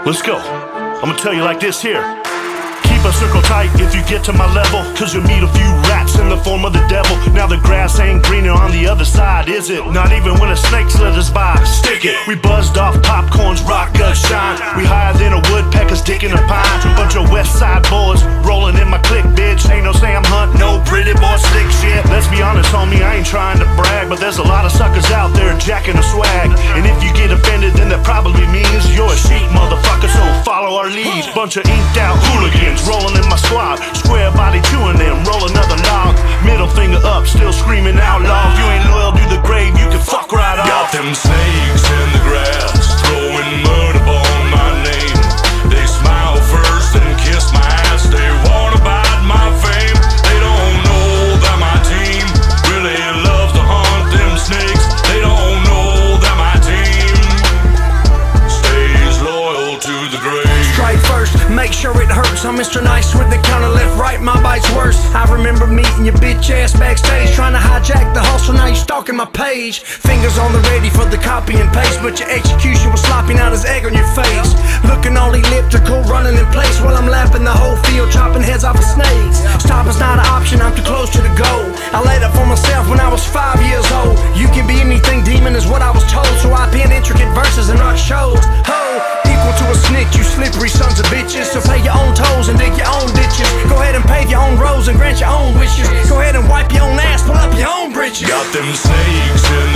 Let's go. I'm gonna tell you like this here. Keep a circle tight if you get to my level, cause you'll meet a few rats in the form of the devil. Now the grass ain't greener on the other side, is it? Not even when a snake slid us by. Stick it. We buzzed off popcorn's rock us shine. We higher than a woodpecker's dick in a pine. Bunch of west side boys rolling in my clique, bitch. Ain't no Sam Hunt, no pretty boy slick shit. Let's be honest, homie, I ain't trying to brag, but there's a lot of suckers out there jacking the swag. And if you get offended, then that probably means you're a sheep, motherfucker, so follow our lead. Bunch of inked out hooligans rolling in my squad, square body chewing them, roll another log. Middle finger up, still screaming outlaw. If you ain't loyal to the grave, you can fuck right off. Got them snakes in the grass, throwing mud upon my name. They smile first and kiss my ass. They wanna bite my fame. They don't know that my team really loves to hunt them snakes. They don't know that my team stays loyal to the grave. Strike first, make sure it hurts. I'm Mr. Nice with the counter left, right, my bite's worse. I remember meeting your bitch ass backstage, trying to hijack the hustle, now you stalking my page. Fingers on the ready for the copy and paste, but your execution was slopping out his egg on your face. Looking all elliptical, running in place while I'm lapping the whole field, chopping heads off of snakes. Stopping's not an option, I'm too close to the goal. I laid up for myself when I was 5 years old. You can be anything, demon, is what I was told, so I penned intricate verses and art shows. Ho! Equal to a snitch, you slippery sons of bitches. So pay your own toes and dig your own ditches. Go ahead and pave your own roads and grant your own wishes. Go ahead and wipe your own ass, pull up your own britches. Got them snakes in